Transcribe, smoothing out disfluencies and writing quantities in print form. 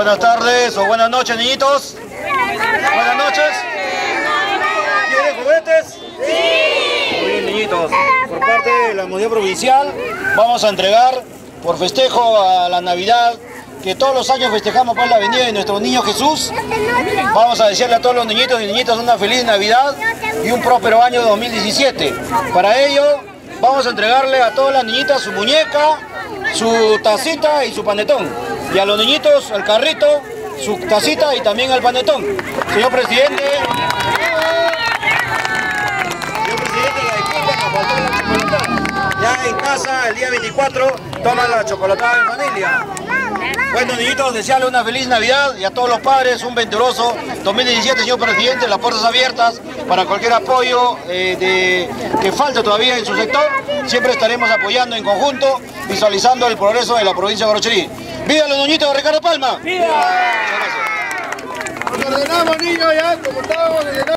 Buenas tardes o buenas noches, niñitos. Buenas noches. ¿Quieren juguetes? Sí. Muy bien, niñitos. Por parte de la Municipalidad Provincial vamos a entregar por festejo a la Navidad, que todos los años festejamos por la venida de nuestro niño Jesús. Vamos a desearle a todos los niñitos y niñitas una feliz Navidad y un próspero año 2017. Para ello vamos a entregarle a todas las niñitas su muñeca, su tacita y su panetón. Y a los niñitos el carrito, su tacita y también el panetón. Señor presidente, la disculpa, nos faltó la chocolatada. Ya en casa, el día 24, toman la chocolatada en familia. Bueno, niñitos, desearle una feliz Navidad y a todos los padres un venturoso 2017, señor presidente, las puertas abiertas para cualquier apoyo que falte todavía en su sector. Siempre estaremos apoyando en conjunto, visualizando el progreso de la provincia de Barucherí. ¡Viva los niñitos de Ricardo Palma! ¡Viva! Nos ordenamos, niños, ya, como estábamos.